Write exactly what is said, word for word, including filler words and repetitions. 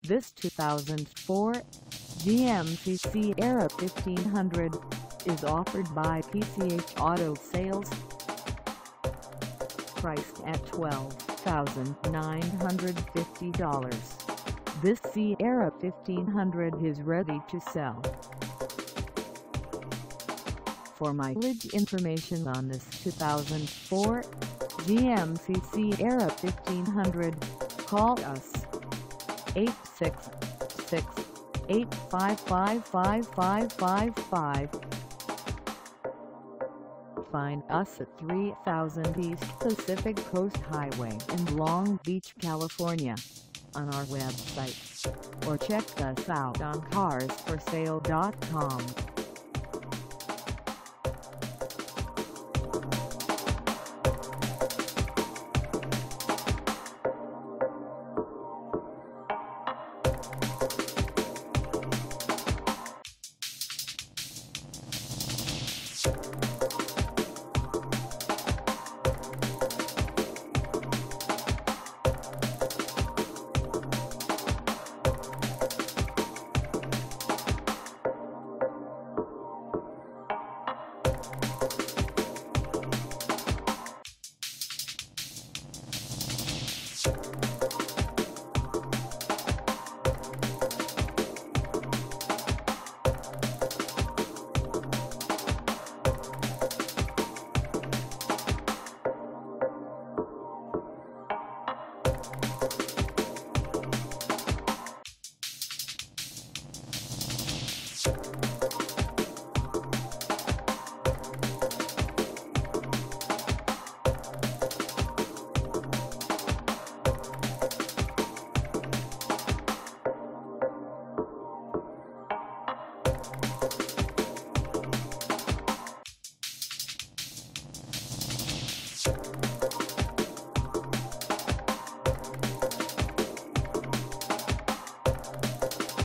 This two thousand four G M C Sierra fifteen hundred is offered by P C H Auto Sales. Priced at twelve thousand nine hundred fifty dollars, this Sierra fifteen hundred is ready to sell. For mileage information on this two thousand four G M C Sierra fifteen hundred, call us eight six six, eight five five, five five five five. Find us at three thousand East Pacific Coast Highway in Long Beach, California, on our website, or check us out on cars for sale dot com. You